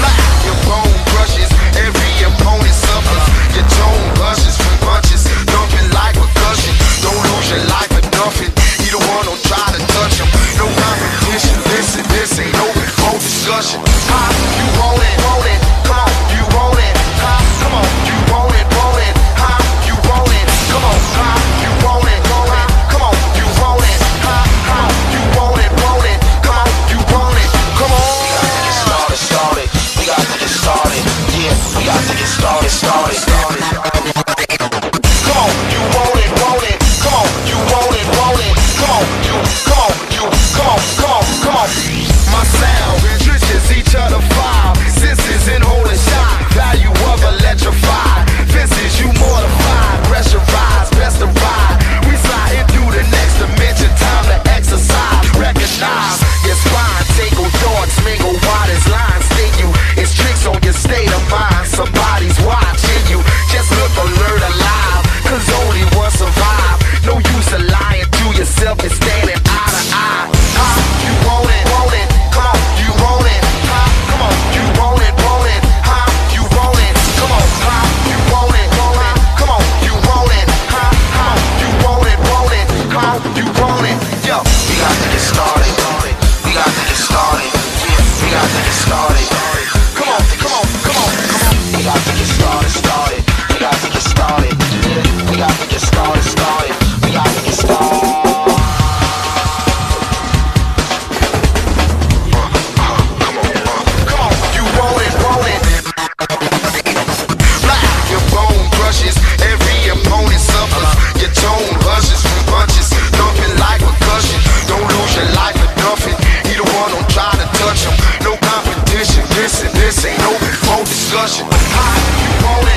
Your bone crushes, every opponent suffers. Your tone blushes from punches, dumping like percussion. Don't lose your life for nothing. Either one don't try to touch him. No competition, listen, this ain't open for discussion. Ha, you want it, want it, come on, you want it. Ha, come on, you want it, want it. Ha, you want it, come on, ha, you want it, want it. Come on, you want it, ha, ha, you want it, want it. Come on, you want it, come on. We got to get started, yeah, we got to get started, started. Come on, you want it, want it. Come on, you want it, want it. Come on, you, come on, you, come on, come on, come on. My sound enriches each other file. Senses in holding shot. Value of electrified. Fences you mortified. Pressurized, best to ride. We sliding through the next dimension. Time to exercise. Recognize your spine. Tangle thoughts, mingle widest lines. Sting you. It's tricks on your state of mind. Somebody's watching you. Just look alert, alive. Cause only one survive. No use of lying to yourself and standing eye to eye. Ha, you want it, want it. Come on, you want it. Ha, come on, you want it, want it. Ha, you want it. Come on, ha, you want it, want it. Come on, you want it. Ha, ha, you want it, want it. Come on, you want it. Yo, we got to get started. We got to get started. Yeah, we got to get started. Come on, come on, come on, come on. We got to get started, started. We got to get started. We got to get started, started. We got to get started. Every opponent suffers. Your tone hushes from punches, dumping like percussion. Don't lose your life for nothing. Either one don't try to touch him. No competition. Listen, this ain't open for discussion. How you want it?